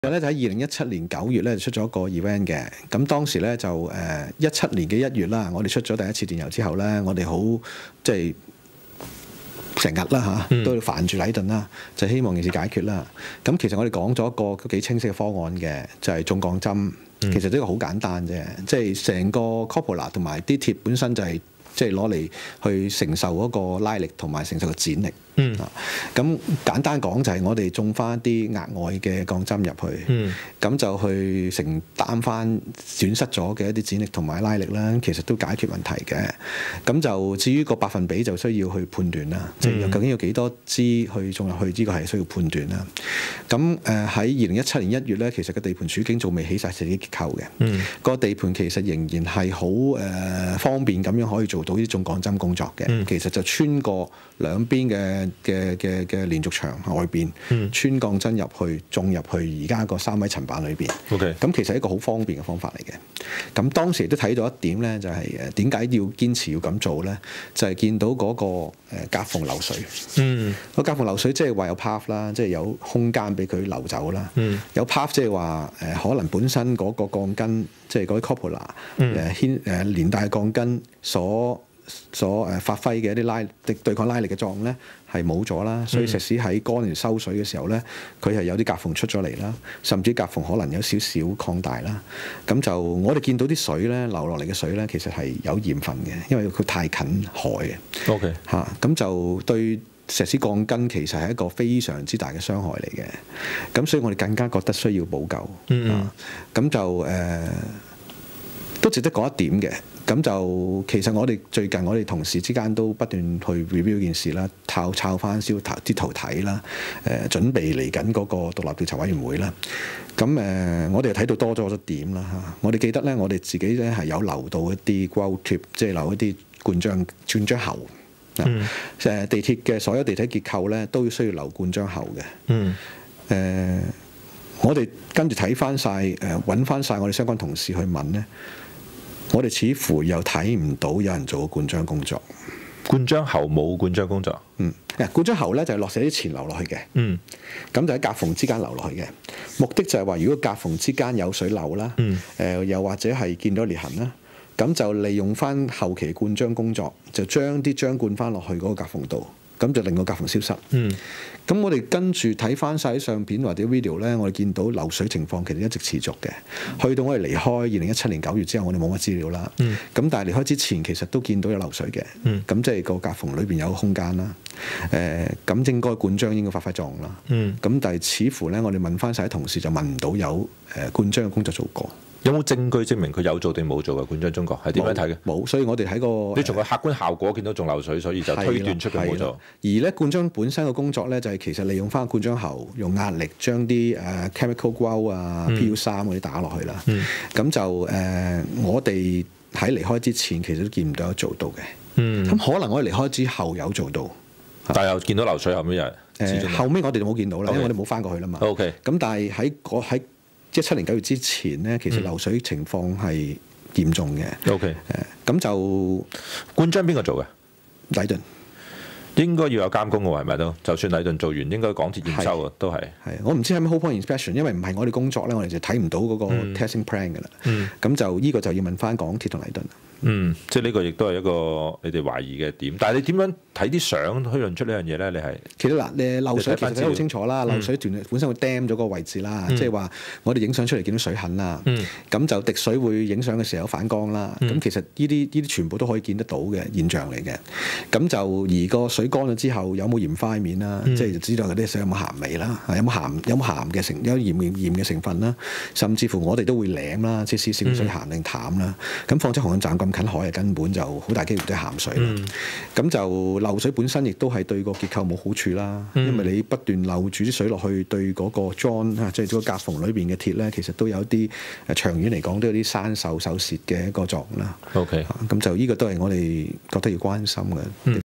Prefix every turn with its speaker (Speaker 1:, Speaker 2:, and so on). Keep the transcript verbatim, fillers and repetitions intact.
Speaker 1: 咧就喺二零一七年九月咧出咗個 event 嘅，咁當時咧就誒一七年嘅一月啦，我哋出咗第一次電郵之後咧，我哋好即係成日啦嚇，都要煩住禮頓啦，就希望件事解決啦。咁其實我哋講咗一個幾清晰嘅方案嘅，就係、是、中鋼針，其實呢個好簡單啫，即係成個 Cupola 同埋啲鐵本身就係即係攞嚟去承受嗰個拉力同埋承受個剪力。嗯，咁簡單講就係我哋種翻啲額外嘅鋼針入去，咁、嗯、就去承擔翻損失咗嘅一啲剪力同埋拉力啦，其實都解決問題嘅。咁就至於個百分比就需要去判斷啦，即係、嗯、究竟有幾多支去種入去，呢、呢個係需要判斷啦。咁誒喺二零一七年一月咧，其實個地盤處境仲未起晒自己結構嘅，嗯、個地盤其實仍然係好誒方便咁樣可以做到呢種鋼針工作嘅。嗯、其實就穿過兩邊嘅嘅嘅嘅連續牆外邊，嗯、穿鋼針入去，種入去而家個三米層板裏邊。OK，咁其實係一個好方便嘅方法嚟嘅。咁當時都睇到一點咧，就係誒點解要堅持要咁做咧？就係、是、見到嗰個誒夾縫流水。嗯，個夾縫流水即係話有 path 啦，即係有空間俾佢流走啦。嗯，有 path 即係話誒可能本身嗰個鋼筋，即係嗰啲 Cupola 誒牽誒連帶鋼筋所。所誒發揮嘅一啲拉對對抗拉力嘅作用咧係冇咗啦，所以石屎喺乾完收水嘅時候咧，佢係有啲夾縫出咗嚟啦，甚至夾縫可能有少少擴大啦。咁就我哋見到啲水咧流落嚟嘅水咧，其實係有鹽分嘅，因為佢太近海嘅。OK 嚇，咁就對石屎鋼筋其實係一個非常之大嘅傷害嚟嘅。咁所以我哋更加覺得需要補救。嗯嗯。咁就誒、呃、都值得講一點嘅。咁就其實我哋最近我哋同事之間都不斷去 review 件事啦，抄抄翻燒啲圖睇啦，誒、呃、準備嚟緊嗰個獨立調查委員會啦。咁誒、呃、我哋睇到多咗好多點啦嚇。我哋記得咧，我哋自己咧係有留到一啲 grout tube，即係留一啲灌漿灌漿喉。嗯。誒地鐵嘅所有地體結構咧都需要留灌漿喉嘅。嗯。誒、呃，我哋跟住睇翻晒誒揾翻晒我哋相關同事去問咧。我哋似乎又睇唔到有人做過灌漿工作。
Speaker 2: 灌漿喉冇灌漿工作。
Speaker 1: 嗯，嗱，灌漿喉咧就係落石啲錢流落去嘅。嗯，咁就喺夾縫之間流落去嘅。目的就係話，如果夾縫之間有水流啦，誒、嗯呃、又或者係見到裂痕啦，咁就利用翻後期灌漿工作，就將啲漿灌翻落去嗰個夾縫度。咁就令個夾縫消失。嗯，咁我哋跟住睇翻晒啲相片或者 video 咧，我哋見到流水情況其實一直持續嘅。去到我哋離開二零一七年九月之後，我哋冇乜資料啦。嗯，咁但係離開之前其實都見到有流水嘅。嗯，咁即係個夾縫裏邊有空間啦。誒、呃，咁應該灌漿應該發揮作用啦。嗯，咁但係似乎咧，我哋問翻晒啲同事就問唔到有誒灌漿嘅工作做過。
Speaker 2: 有冇證據證明佢有做定冇做嘅灌漿中國係點樣睇嘅？
Speaker 1: 冇，所以我哋喺個
Speaker 2: 你從個客觀效果見到仲流水，所以就推斷出佢冇做。
Speaker 1: 而咧灌漿本身嘅工作咧，就係其實利用翻灌漿喉，用壓力將啲誒 chemical grout 啊、P U 三嗰啲打落去啦。咁、嗯、就誒、呃，我哋喺離開之前其實都見唔到有做到嘅。咁、嗯、可能我哋離開之後有做到，
Speaker 2: 但係又見到流水後尾又誒、
Speaker 1: 呃、後尾我哋就冇見到啦，Okay. 因為我哋冇翻過去啦嘛。
Speaker 2: OK。
Speaker 1: 咁但係喺喺一七年九月之前咧，其實流水情況係嚴重嘅。
Speaker 2: OK，
Speaker 1: 誒咁就
Speaker 2: 灌漿邊個做嘅？
Speaker 1: 禮頓
Speaker 2: 應該要有監工嘅喎，係咪都？就算禮頓做完，應該港鐵驗收啊，都係。
Speaker 1: 係，我唔知係咪 whole point inspection，因為唔係我哋工作咧，我哋就睇唔到嗰個 testing plan 㗎啦。咁、嗯、就呢個就要問翻港鐵同禮頓。
Speaker 2: 嗯，即係呢個亦都係一個你哋懷疑嘅點，但係你點樣睇啲相推論出呢樣嘢咧？你係
Speaker 1: 其實嗱，你漏水其實睇得好清楚啦，漏水段本身會 dam 咗個位置啦，嗯、即係話我哋影相出嚟見到水痕啦，咁、嗯、就滴水會影相嘅時候有反光啦，咁、嗯、其實呢啲呢啲全部都可以見得到嘅現象嚟嘅。咁就而個水乾咗之後有冇鹽花面啦，嗯、即係就知道嗰啲水有冇鹹味啦，有冇鹹有冇鹹嘅成有鹽鹽嘅成分啦，甚至乎我哋都會舐啦，即係試試水鹹定淡啦。咁況且紅磡站咁近海啊，根本就好大機會都係鹹水啦。咁、嗯、就漏水本身亦都係對個結構冇好處啦，嗯、因為你不斷漏住啲水落去，對嗰個 join 即係個夾縫裏邊嘅鐵咧，其實都有啲誒長遠嚟講都有啲生鏽鏽蝕嘅一個作用啦。OK，咁就呢個都係我哋覺得要關心嘅。嗯